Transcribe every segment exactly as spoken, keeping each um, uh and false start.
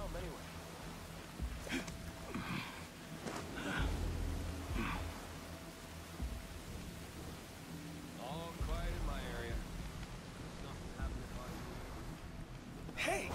film anyway. All quiet in my area. Nothing happening by you. Hey!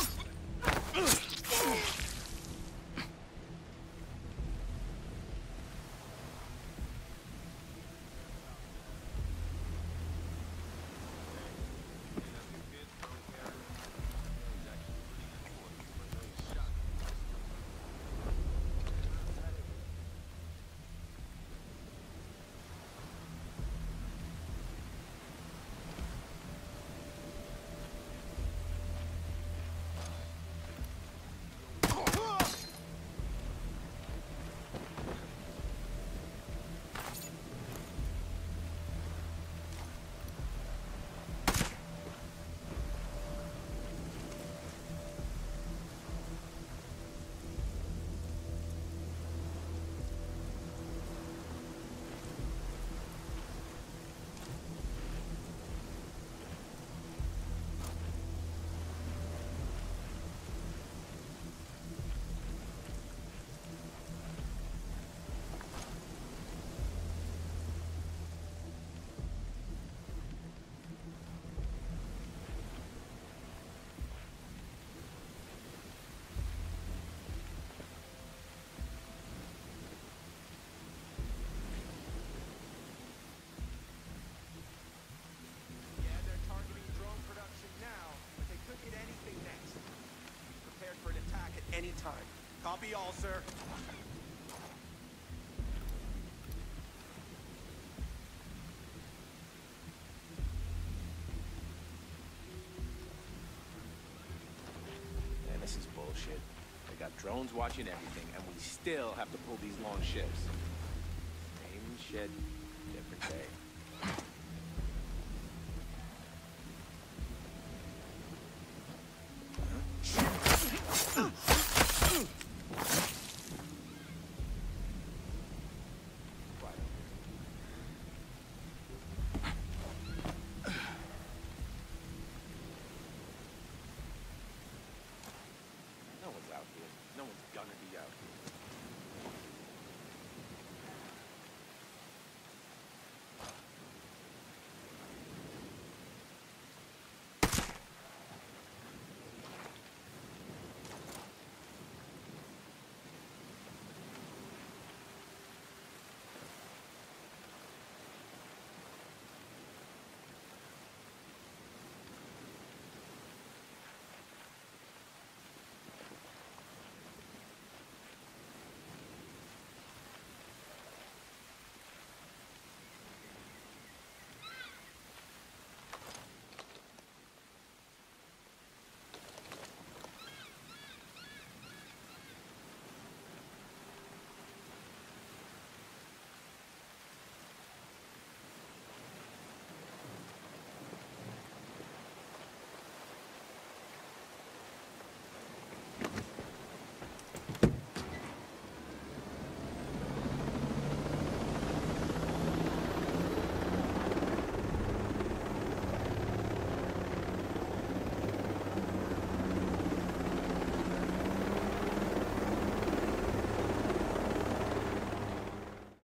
Anytime. Copy all, sir. Man, this is bullshit. They got drones watching everything, and we still have to pull these long shifts. Same shit, different day. No one's out here. No one's gonna be out here.